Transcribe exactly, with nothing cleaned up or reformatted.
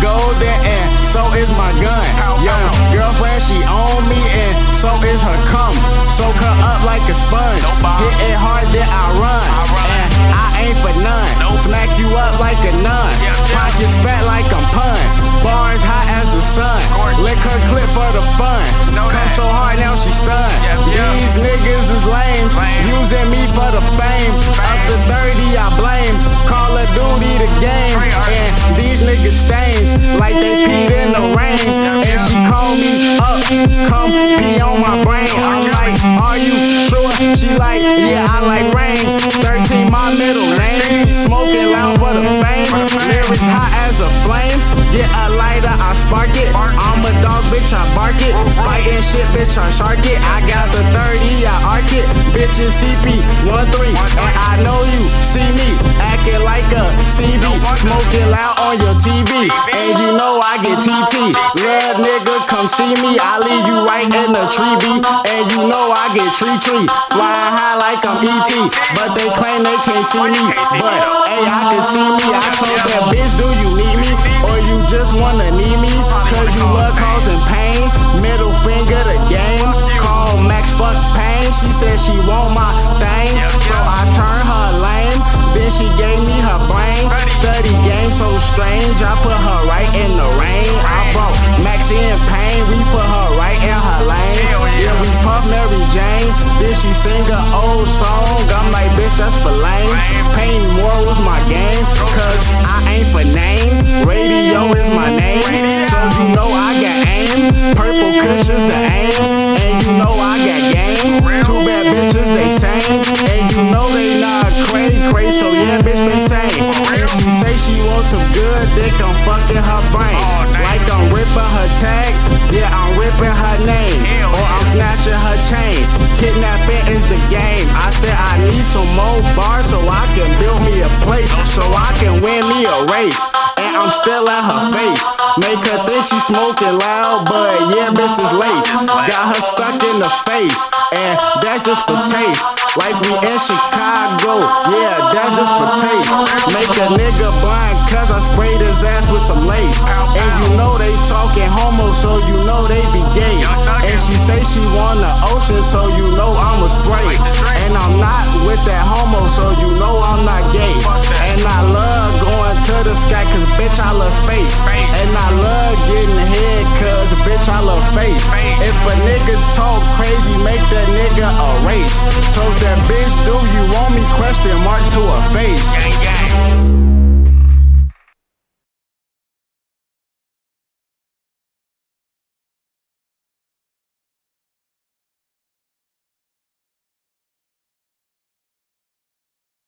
golden and so is my gun. Yo, girlfriend, she on me and so is her cum. Soak her up like a sponge. Hit it hard, then I run. And I ain't for none. Smack you up like a nun. Pockets fat like I'm pun. Bars hot as the sun. Lick her clip for the fun. Come so hard, now she stunned. These niggas is lame. Using me for the fame. Up to thirty, I blame. Call of Duty the game. And these niggas stains like they peed in the rain. And she call me up, come pee on my brain. I'm like, are you sure? She like, yeah, I like rain. thirteen my middle name. Smoking loud for the fame. Lyrics hot as a flame. Get a lighter, I spark it. I'm a dog, bitch, I bark it. Biting shit, bitch, I shark it. I got the thirty, I arc it. Bitches C P one three. And I know you see me acting like a Stevie. Smoking loud on your T V. And you know I get T T. Little nigga, come see me. I leave you right in the tree B. And you know I get tree tree. Flying high like I'm E T. But they claim they can't see me. But hey, I can see me. I told that bitch, do you need me? Or you just wanna need me? Cause you love causing pain. Middle finger the game. Call Max fuck pain. She said she want my thing. So I turned her lame. Then she gave me her brain. Study game so strange. I put her right in the rain. I brought Max in pain. We put her right in her lane. Yeah, we puff Mary Jane. Then she sing an old song. I'm like, bitch, that's for lames. Painting morals my games. Cause I ain't for name. Radio is my name. So you know I got aim. Purple cushions the aim. And you know I got game. Two bad bitches, they same. And you know they not cray cray. So yeah, bitch, they same. And she say she wants some good dick, I'm fucking her brain. Like I'm ripping her tag. Yeah, I'm ripping her name. Or I'm snatching her chain. Kidnapping is the game. I said I need some more bars so I can build me a place. So I can win me a race. And I'm still at her face. Make her think she smoking loud, but yeah, bitch, this lace. Got her stuck in the face, and that's just for taste. Like we in Chicago, yeah, that's just for taste. Make a nigga blind cause I sprayed his ass with some lace. And you know they talking homo, so you know they be gay. And she say she want the ocean, so you know I'ma spray. And I'm not with that homo, so you know I'm not gay. And I love going to the sky cause bitch I love space. And I love getting head cause bitch I love face. If a nigga talk crazy, make that nigga erase. Told that bitch, do you want me? Question mark to her face. Gang, gang.